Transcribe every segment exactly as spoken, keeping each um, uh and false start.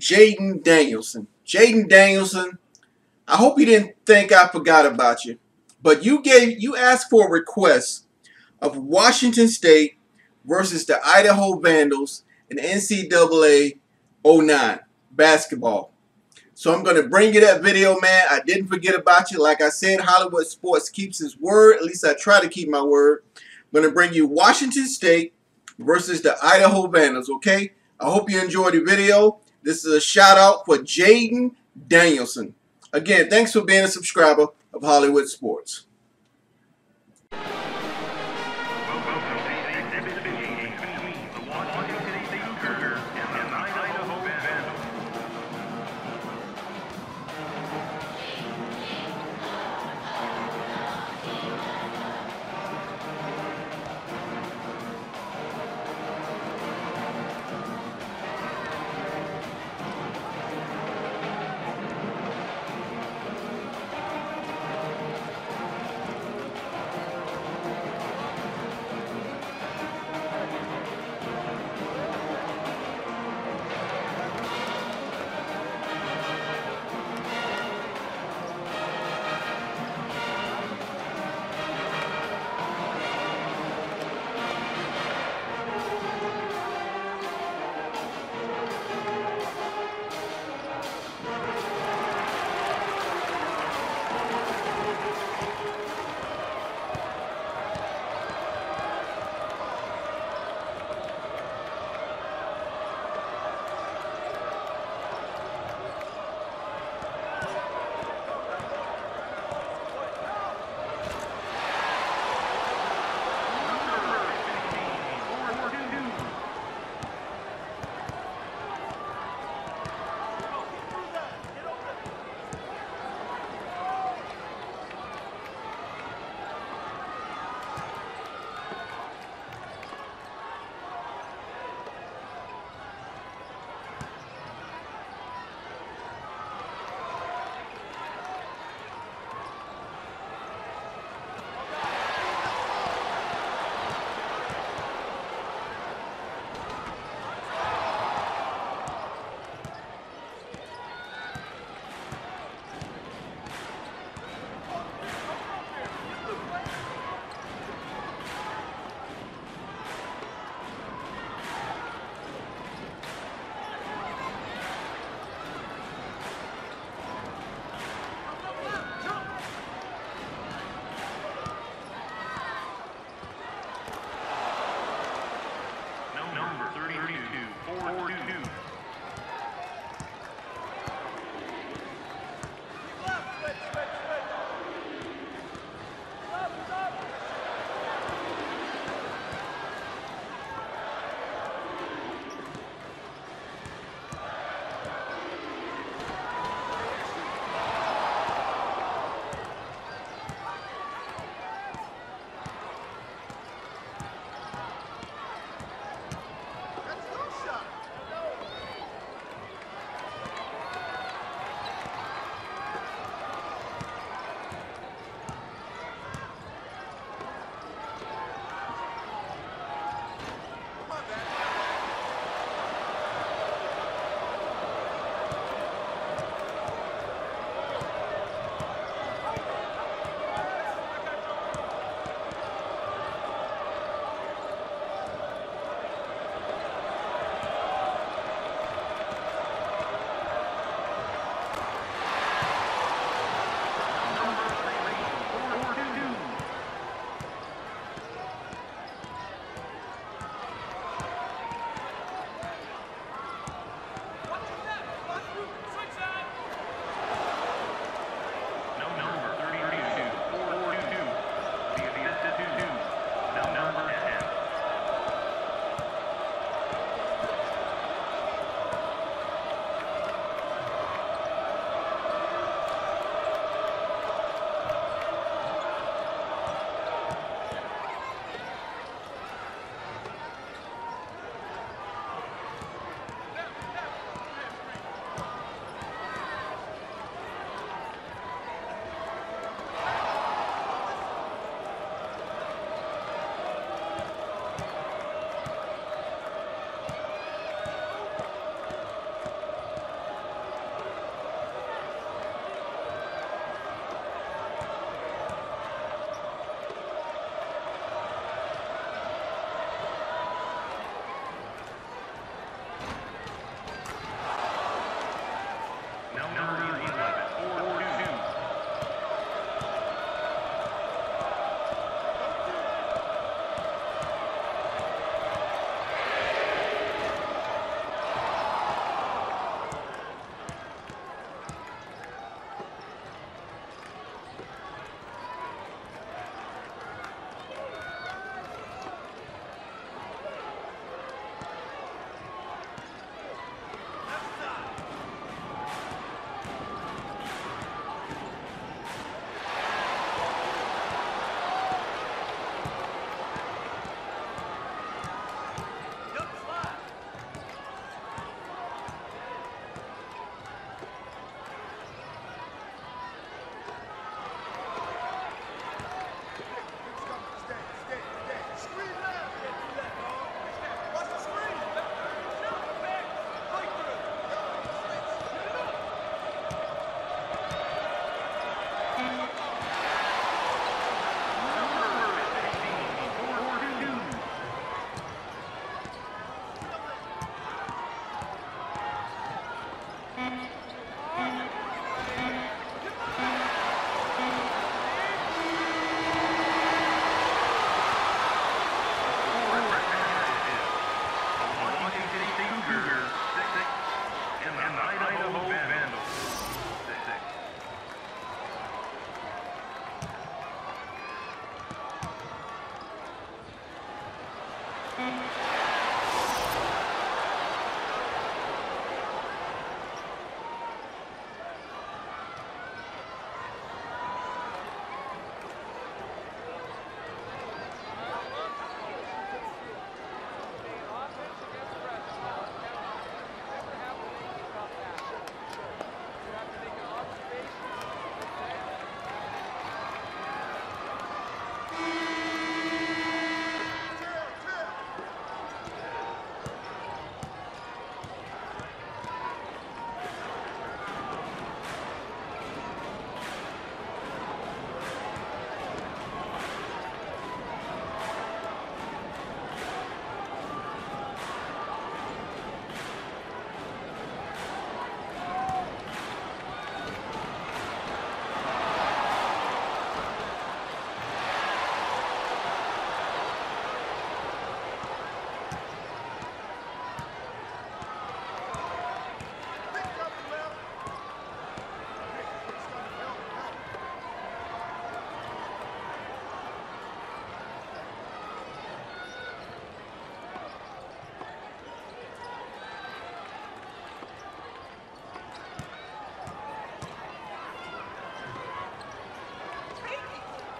Jayden Danielson. Jayden Danielson, I hope you didn't think I forgot about you, but you gave you asked for a request of Washington State versus the Idaho Vandals in N C double A oh nine basketball. So I'm going to bring you that video, man. I didn't forget about you. Like I said, Hollywood Sports keeps his word. At least I try to keep my word. I'm going to bring you Washington State versus the Idaho Vandals, okay? I hope you enjoyed the video. This is a shout out for Jayden Danielson. Again, thanks for being a subscriber of Hollywood Sports.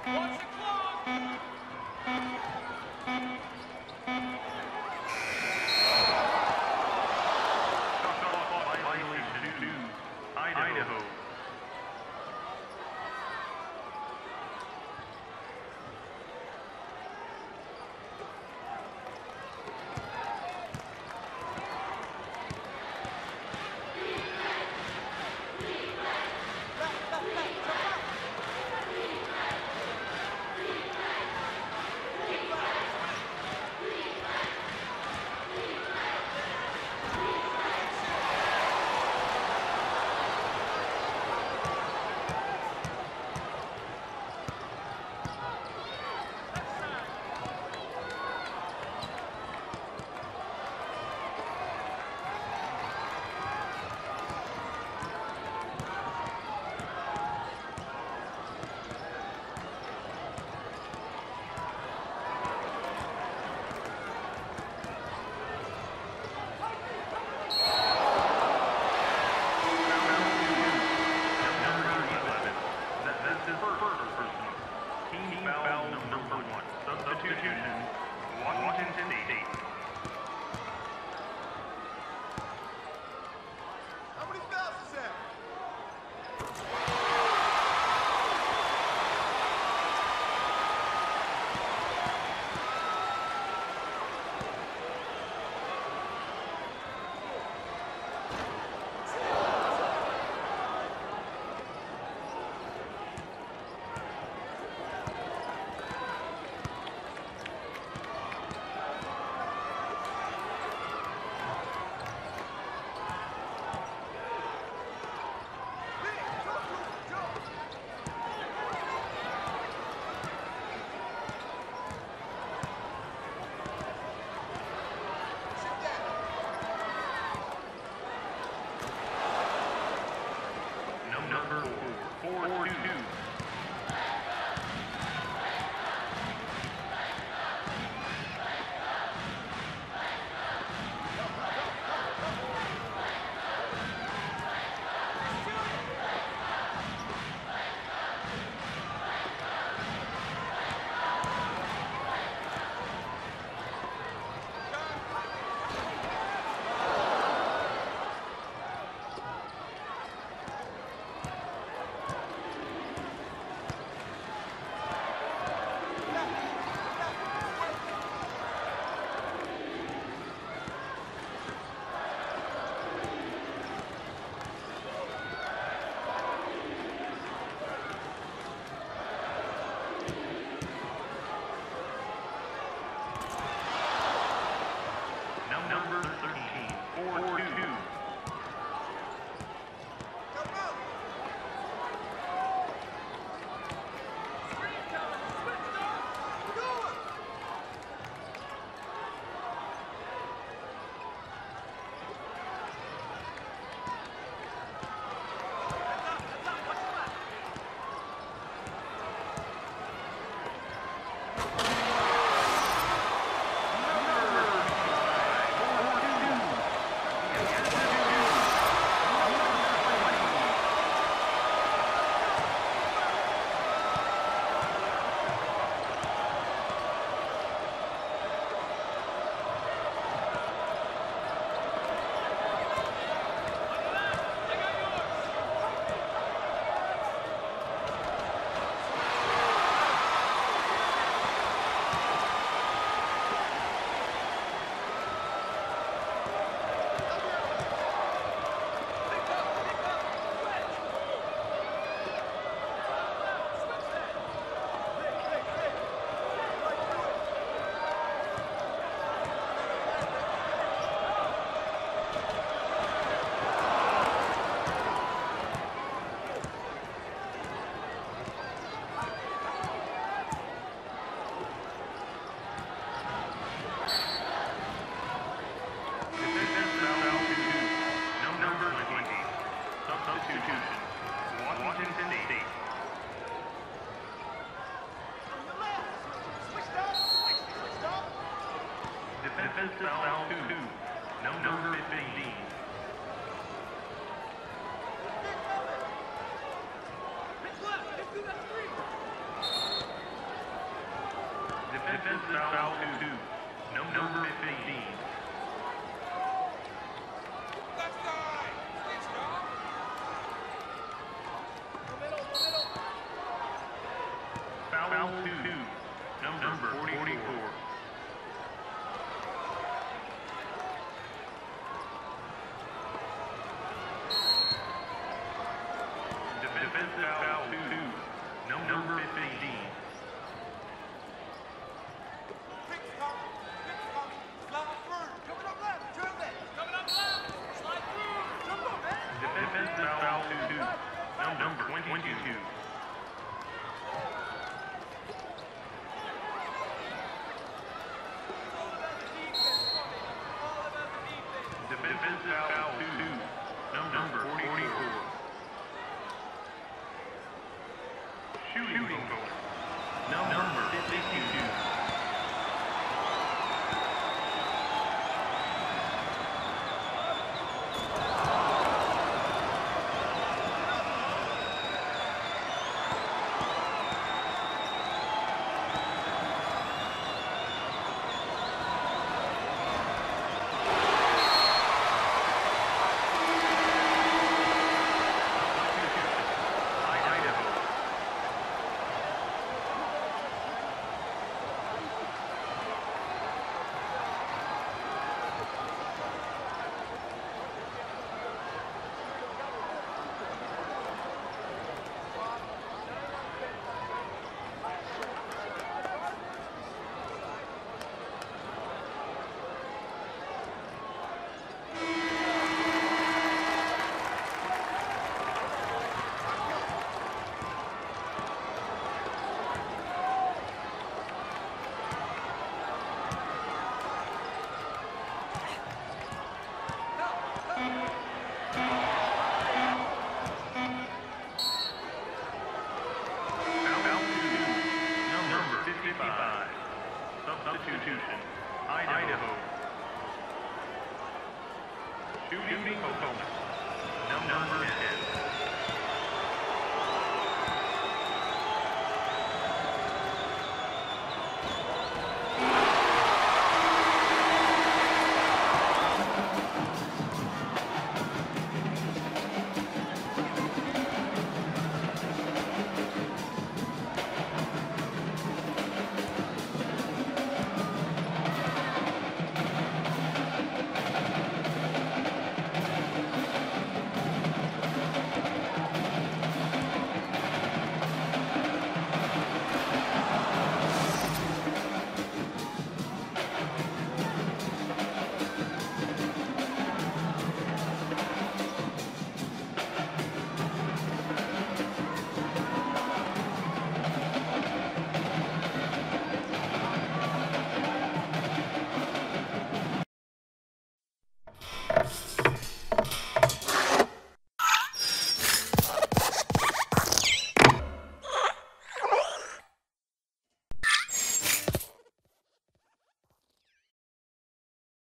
Watch the clock! Violation two, Idaho. Washington State. How many fouls is that? Number thirteen, four two. Washington State. Defensive foul two. Number fifteen. Pitch left. Let's do that three. Defensive foul two. Num- Number fifteen. Left side. Switch it off. The middle, the middle. Foul, foul two. Num- Number forty-four. Defensive foul two. Num- Number fifteen. Kicks coming. Kicks coming. Slide through. Coming up left. Turn left. Coming up left. Slide through. Jump up, man. Defensive foul two. Num- Number twenty-two. All about the defense for me. All about the defense. Defensive foul two. Num- Number forty-four. Shooting goal. Num- Number fifty-two. Idaho. Foul two. Num- Number fifty-five. Substitution. Idaho. Shooting opponent. Num- Number ten.